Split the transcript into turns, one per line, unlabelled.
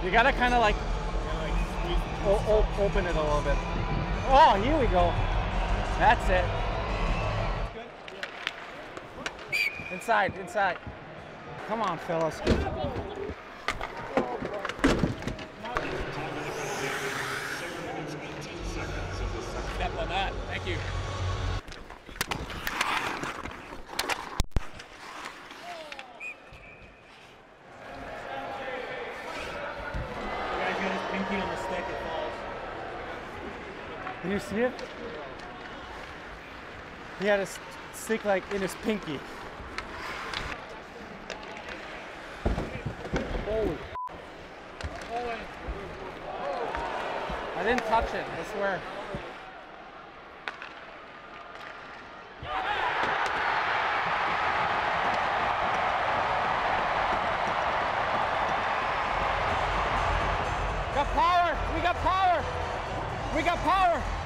You gotta kind of like open it a little bit. Oh, here we go. That's it. Inside, inside. Come on, fellas. Step on that. Thank you.
Pinky on the stick, it falls.
Did you see it? He had a stick like in his pinky. Holy. I didn't touch it, I swear. Got power! We got power! We got power!